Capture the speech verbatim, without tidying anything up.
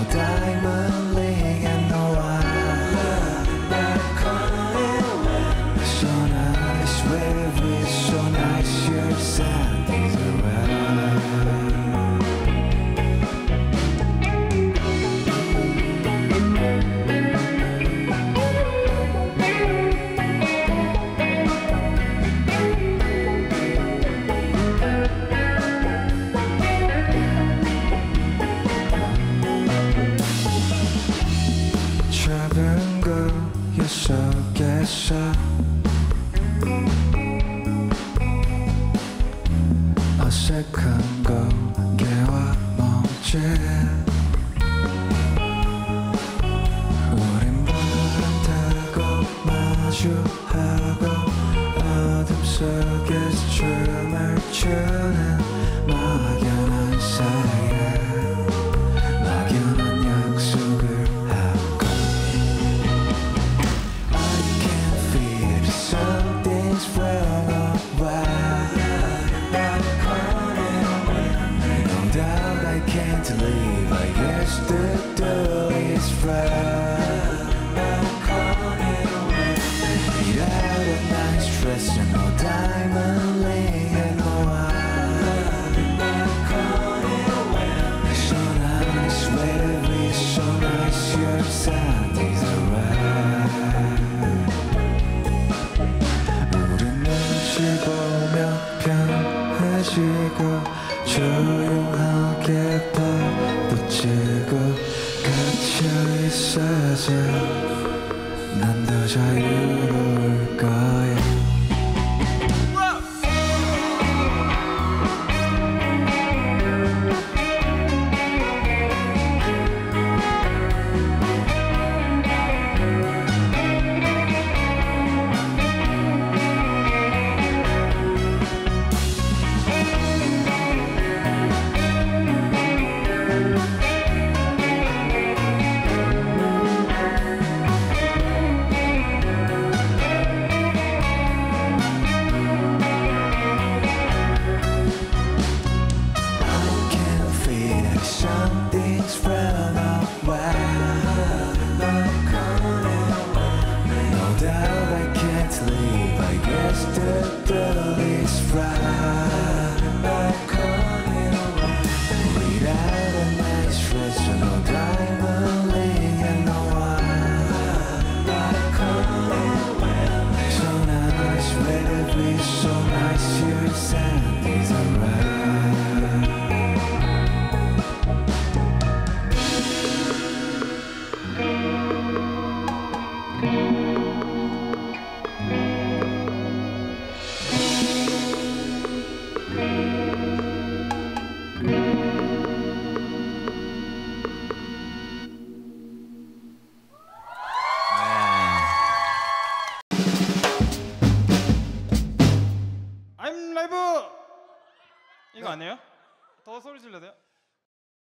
no diamond ring and no wine. So nice, where is so nice, your sand is around. 작은 거야 속에서 어색한 고개와 몸짓 우린 바람 타고 마주하고 어둠 속에서 춤을 추는 막연한 사이에 막연한 약속을 하고 I can feel something's wrong away. No doubt I can't leave, I guess the door is right. Without a nice dress and no diamond ring and no wine. So nice, where is so nice, your sand is alright. 우린 눈치 보며 편해지고 조용하게 뻗어지고 갇혀 있어서 난 더 자유로울 거야. Something's run away. No doubt I can't leave, I guess the door is right. Without a nice dress, no diamond ring and no wine. So nice, where is so nice, your sand is alright. I'm 라이브 이거 아니에요? 더 소리 질러야 돼요?